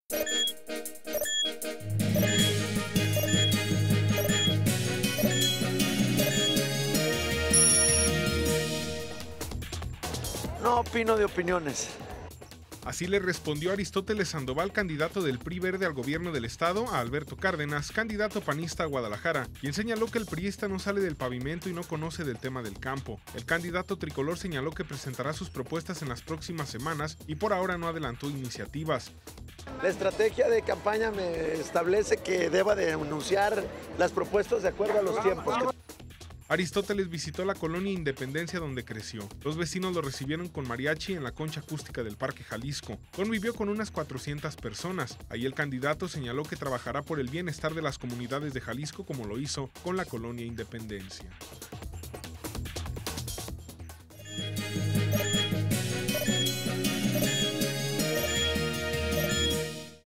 No opino de opiniones. Así le respondió Aristóteles Sandoval, candidato del PRI Verde al gobierno del estado, a Alberto Cárdenas, candidato panista a Guadalajara, quien señaló que el priista no sale del pavimento y no conoce del tema del campo. El candidato tricolor señaló que presentará sus propuestas en las próximas semanas y por ahora no adelantó iniciativas. La estrategia de campaña me establece que deba de anunciar las propuestas de acuerdo a los tiempos. Aristóteles visitó la colonia Independencia donde creció. Los vecinos lo recibieron con mariachi en la concha acústica del Parque Jalisco. Convivió con unas 400 personas. Ahí el candidato señaló que trabajará por el bienestar de las comunidades de Jalisco como lo hizo con la colonia Independencia.